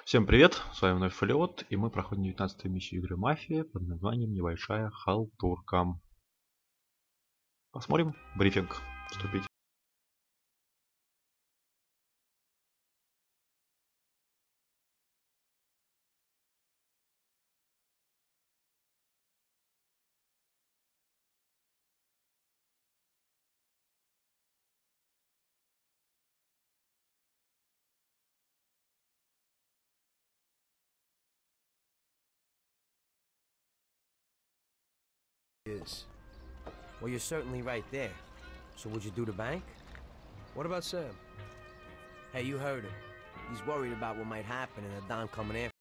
Всем привет, с вами вновь Фолиот, и мы проходим 19-ю миссию игры Мафия под названием Небольшая Халтурка. Посмотрим брифинг вступить. Is. Well, you're certainly right there. So would you do the bank? What about Sam? Hey, you heard him. He's worried about what might happen and the Don coming after.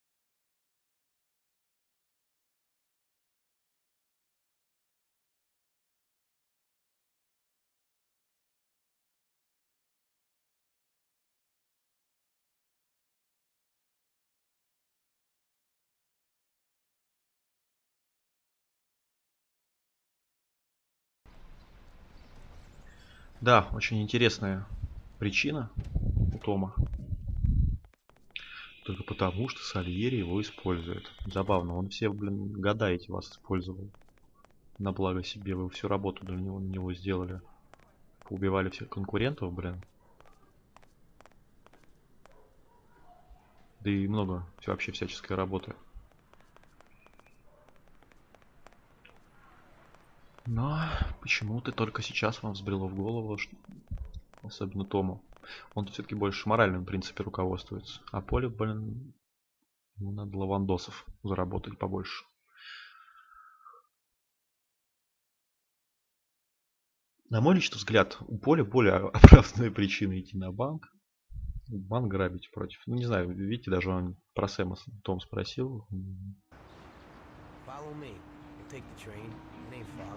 Да, очень интересная причина у Тома. Только потому, что Сальери его использует. Забавно, он все, года эти вас использовал. На благо себе, вы всю работу для него, на него сделали. Поубивали всех конкурентов, Да и много вообще всяческой работы. Но почему-то только сейчас вам взбрело в голову, особенно Тому. Он все-таки больше моральным принципе руководствуется. А Поле, ему надо лавандосов заработать побольше. На мой личный взгляд, у Поля более оправданная причина идти на банк. Банк грабить против. Ну, не знаю, видите, даже он про Сэма Том спросил. Follow me. We'll take the train. It ain't far.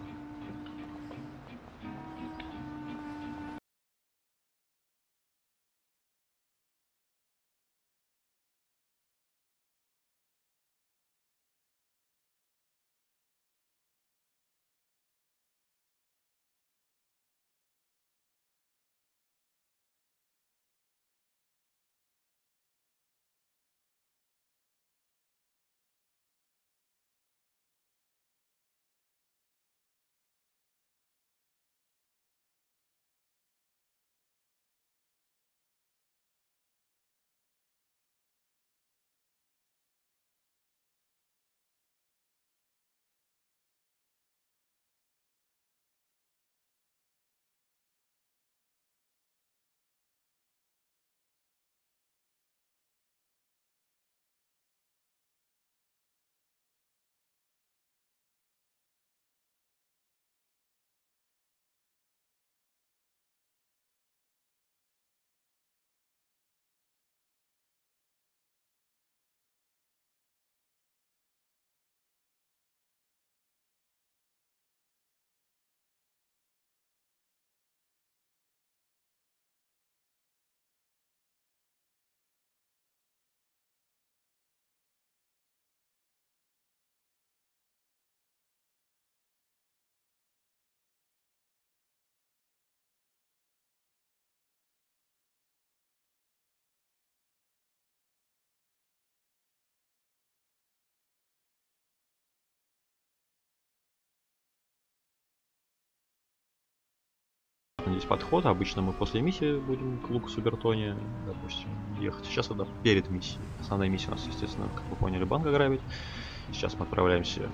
Здесь подход. Обычно мы после миссии будем к Лукасу Бертони, допустим, ехать. Сейчас это перед миссией. Основная миссия у нас, естественно, как вы поняли, банк ограбить. Сейчас мы отправляемся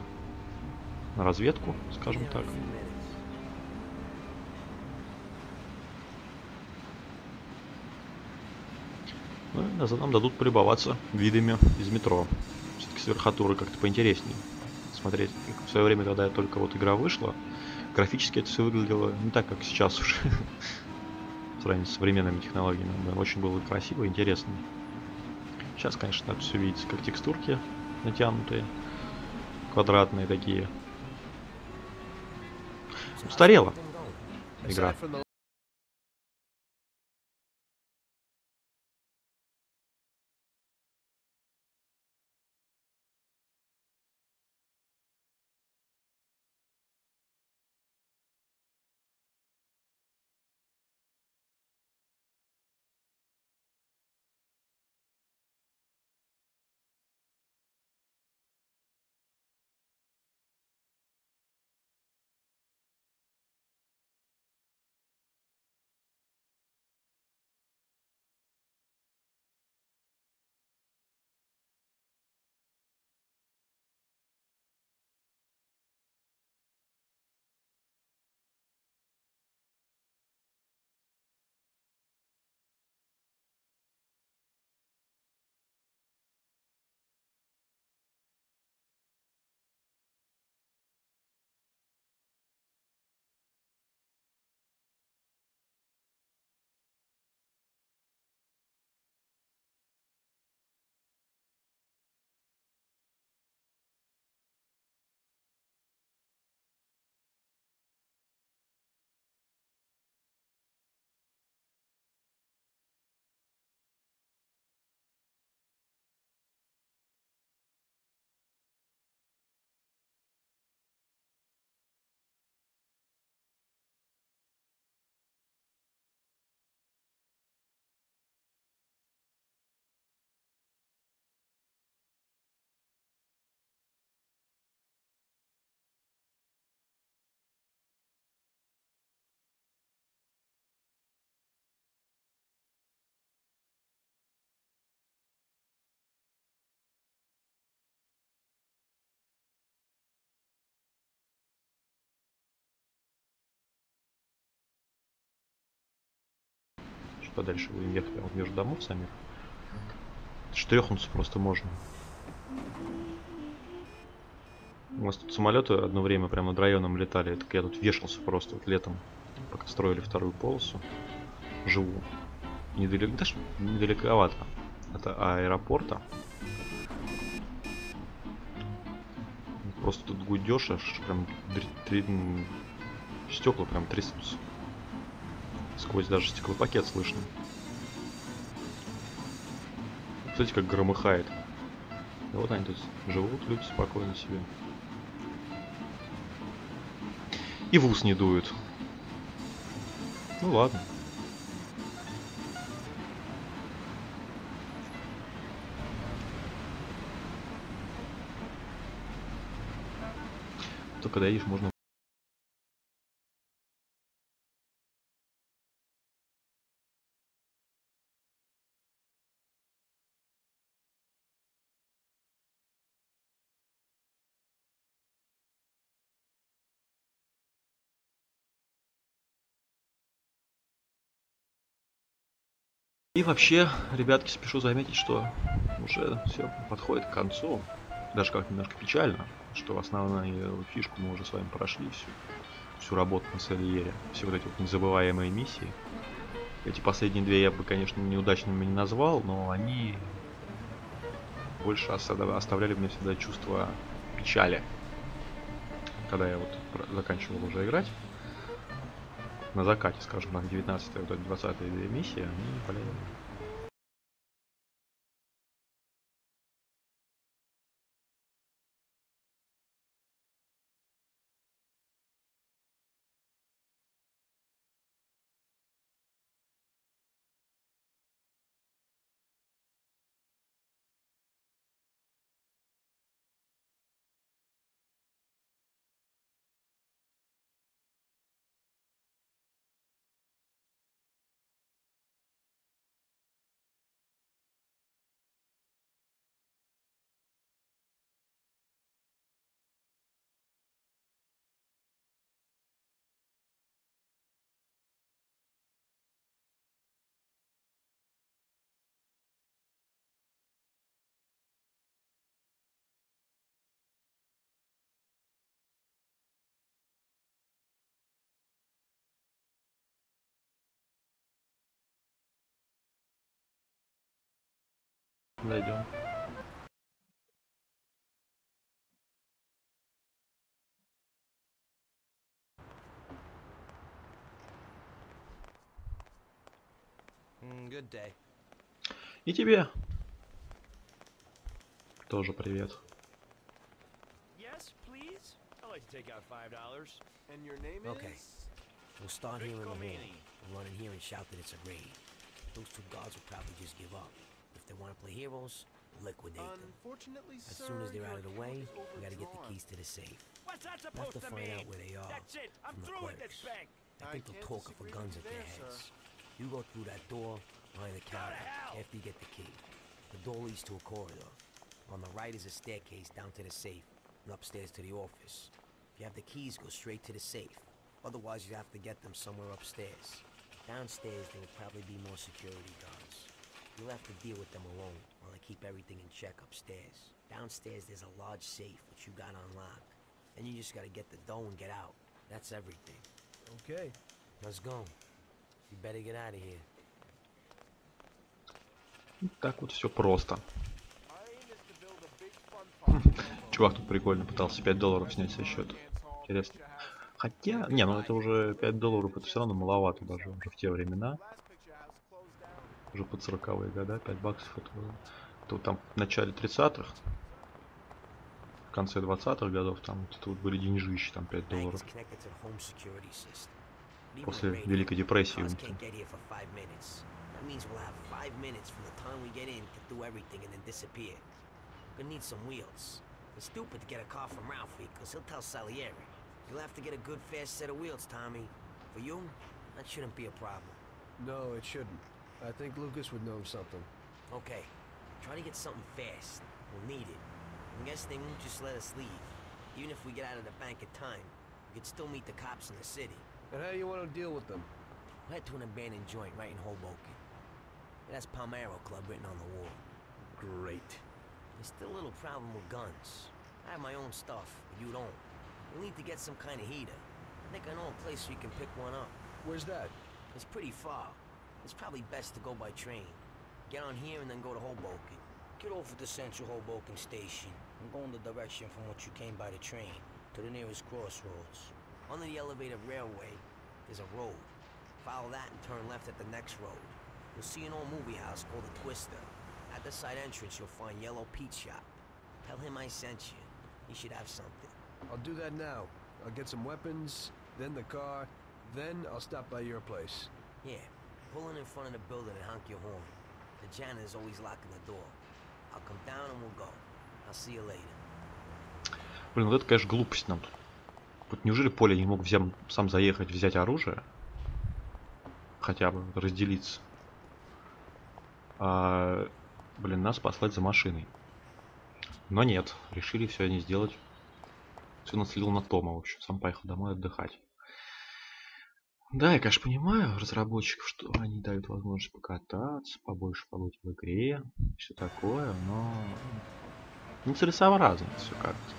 на разведку, скажем Be there так. in a few minutes. Ну, и нам дадут полюбоваться видами из метро. Все-таки с верхотуры как-то поинтереснее смотреть. В свое время, когда только вот игра вышла, графически это все выглядело не так, как сейчас уже. В сравнении с современными технологиями. Да, очень было красиво и интересно. Сейчас, конечно, так все видится, как текстурки натянутые, квадратные такие. So how's Устарела everything going? игра. Aside from the подальше будем ехать, прямо вот между домов самих. Штрёхнуться просто можно. У нас тут самолеты одно время прямо над районом летали. Так я тут вешался просто вот летом, пока строили вторую полосу. Живу. Недалеко, даже недалековато от аэропорта. Просто тут гудёшь, аж прям стекла прям трясутся. Сквозь даже стеклопакет слышно. Кстати, как громыхает. И вот они тут живут, люди спокойно себе. И в ус не дуют. Ну ладно. Только когда едешь, можно... И вообще, ребятки, спешу заметить, что уже все подходит к концу. Даже как немножко печально, что основную фишку мы уже с вами прошли, всю работу на Сальере, все вот эти вот незабываемые миссии. Эти последние две я бы, конечно, неудачными не назвал, но они больше оставляли в мне всегда чувство печали. Когда я вот заканчивал уже играть, на закате, скажем, на 19-я, вот 20-я миссии, они, блин... Дойдем. Good day. И тебе тоже привет. Yes, please. I'd like to take out $5. And your name Okay. is? We'll start here in the hall. Manny. We'll run in here and shout that it's a raid. Those two guards will probably just give up. If they want to play heroes, liquidate them. Unfortunately, As sir, soon as they're your out of the way, account is we gotta get the overdrawn. keys to the safe. What's that We'll have supposed to to find mean? out where they are That's it. I'm from the through with this clerks. bank. I I think they'll can't talk up for disagree guns with at you their there, heads. sir. You go through that door behind the counter hell? after you get the key. The door leads to a corridor. On the right is a staircase down to the safe and upstairs to the office. If you have the keys, go straight to the safe. Otherwise, you have to get them somewhere upstairs. Downstairs, there will probably be more security guards. You'll have to deal with them alone while I keep everything in check upstairs. Downstairs, there's a large safe which you got unlocked. And you just gotta get the dough and get out. That's everything. Okay. Let's go. You better get out of here. Так вот все просто. My aim is to build a big fun park. Чувак тут прикольно пытался $5 снять со счета. Интересно. Хотя, не, ну это уже $5, это все равно маловато даже уже в те времена. Уже под 40-е года, $5 это вот там в начале 30-х, в конце 20-х годов, там вот это вот были деньжищи, там $5. Bank is connected to the home security system. Even После with radio, Великой депрессии. cars can't get here for 5 minutes. That means we'll have 5 minutes from the time we get in to do everything and then disappear. We're gonna need some wheels. It's stupid to get a car from Ralphie, because he'll tell Salieri. You'll have to get a good fast set of wheels, Tommy. For you, that shouldn't be a problem. No, it shouldn't. I think Lucas would know something. Okay, try to get something fast. We'll need it. I guess they won't just let us leave. Even if we get out of the bank in time, we could still meet the cops in the city. And how do you want to deal with them? We'll head to an abandoned joint right in Hoboken. It has Palmero Club written on the wall. Great. There's still a little problem with guns. I have my own stuff, but you don't. You'll need to get some kind of heater. I think I know a place where you can pick one up. Where's that? It's pretty far. It's probably best to go by train. Get on here and then go to Hoboken. Get off at the Central Hoboken station and go in the direction from which you came by the train to the nearest crossroads. Under the elevated railway, there's a road. Follow that and turn left at the next road. You'll see an old movie house called the Twister. At the side entrance, you'll find Yellow Pete Shop. Tell him I sent you. He should have something. I'll do that now. I'll get some weapons, then the car, then I'll stop by your place. Yeah, pull in front of the building and honk your horn. The janitor's always locking the door. I'll come down and we'll go. I'll see you later. Блин, вот это, конечно, глупость нам тут. Вот неужели Поля не мог сам заехать, взять оружие? Хотя бы разделиться. Блин, нас послать за машиной. Но нет, решили все не сделать. Все наслил на Тома, в общем, сам поехал домой отдыхать. Да, я, конечно, понимаю разработчиков, что они дают возможность покататься, побольше побыть в игре, все такое, но нецелесообразно все как-то.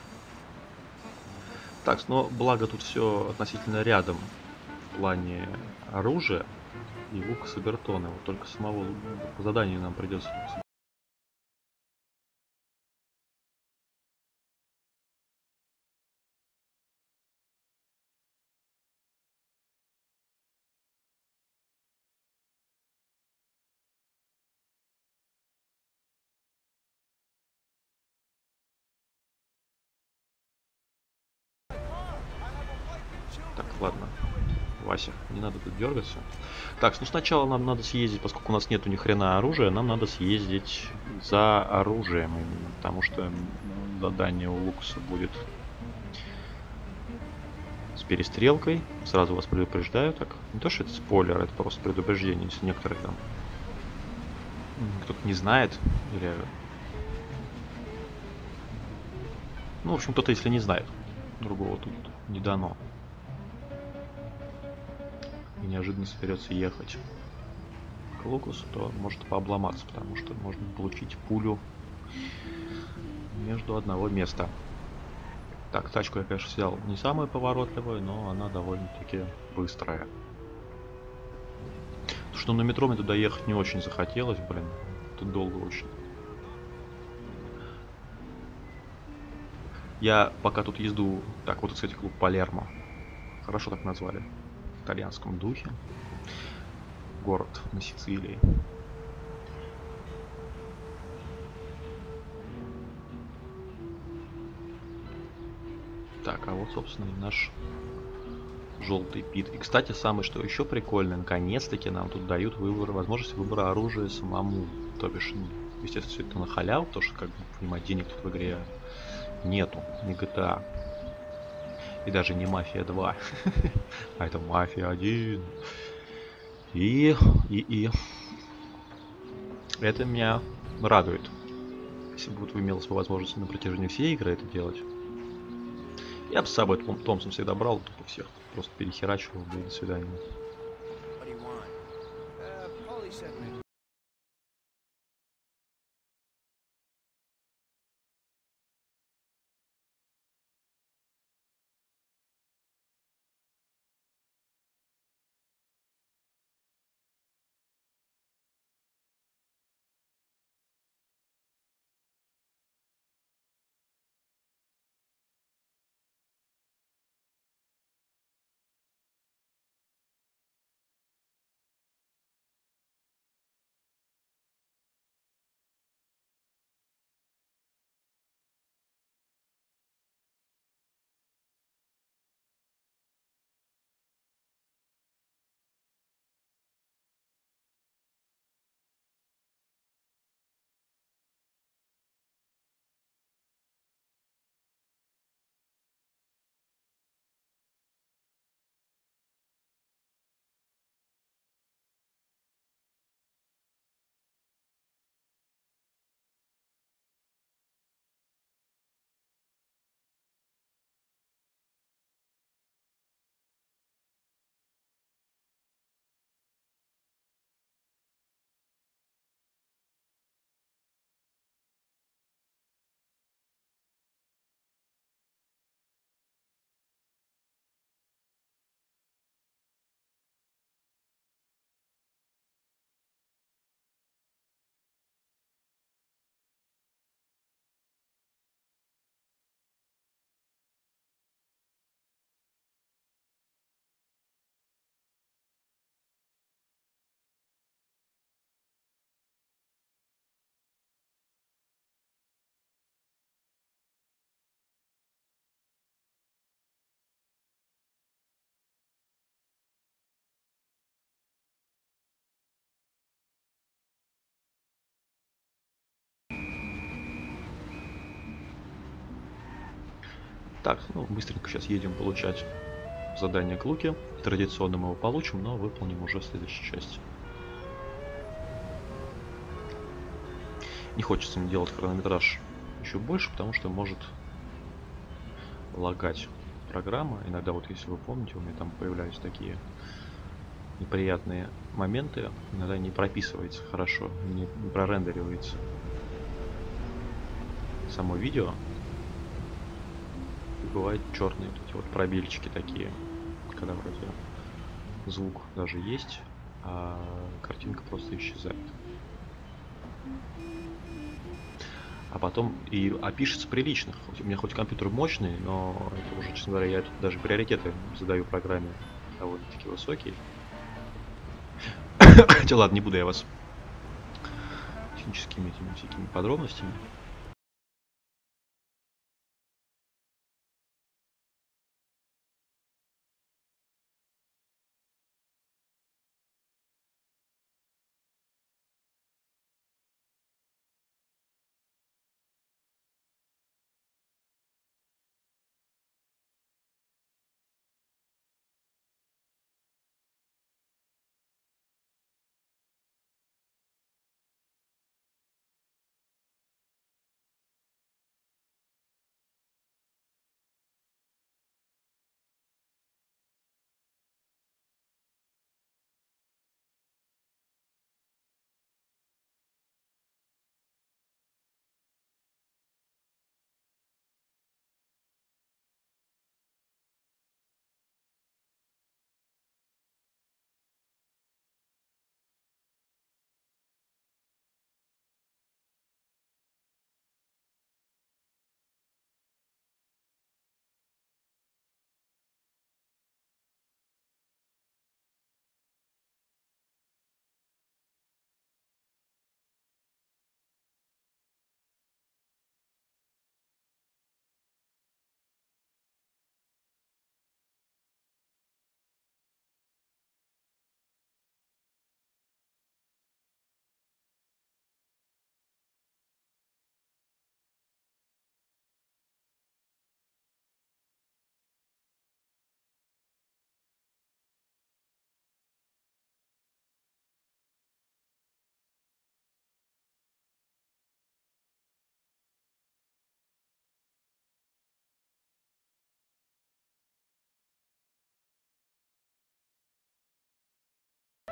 Так, но благо тут все относительно рядом в плане оружия и лука с Абертона. Вот только самого по заданию нам придется. Так, ладно. Вася, не надо тут дергаться. Так, ну сначала нам надо съездить, поскольку у нас нету ни хрена оружия, нам надо съездить за оружием именно, потому что задание у Лукаса будет с перестрелкой. Сразу вас предупреждаю, так, не то что это спойлер, это просто предупреждение, если некоторые там кто-то не знает, или... Ну, в общем, кто-то, если не знает, другого тут не дано. И неожиданно соберется ехать к Лукасу, то может пообломаться, потому что можно получить пулю между одного места. Так, тачку я, конечно, взял не самую поворотливую, но она довольно-таки быстрая. Потому что на метро мне туда ехать не очень захотелось, блин. Это долго очень. Я пока тут езду... Так, вот, кстати, клуб Палермо. Хорошо так назвали. В итальянском духе. Город на Сицилии. Так, а вот, собственно, и наш желтый Пит. И, кстати, самое, что еще прикольно, наконец-таки нам тут дают возможность выбора оружия самому. То бишь, естественно, все это на халяву, потому что, как бы, понимать, денег тут в игре нету. Не GTA. И даже не Мафия 2. А это Мафия 1. И это меня радует. Если бы вот имелась бы возможность на протяжении всей игры это делать. Я бы с собой Томпсон всегда брал, тупо всех просто перехерачивал, да и до свидания. Так, ну, быстренько сейчас едем получать задание к Луке. Традиционно мы его получим, но выполним уже в следующей части. Не хочется мне делать хронометраж еще больше, потому что может лагать программа. Иногда, вот если вы помните, у меня там появляются такие неприятные моменты. Иногда не прописывается хорошо, не прорендеривается само видео. И бывают черные вот эти вот пробельчики такие, когда вроде звук даже есть, а картинка просто исчезает. А потом и пишется прилично. У меня хоть компьютер мощный, но это уже, честно говоря, я тут даже приоритеты задаю программе довольно-таки высокие. Хотя ладно, не буду я вас техническими этими всякими подробностями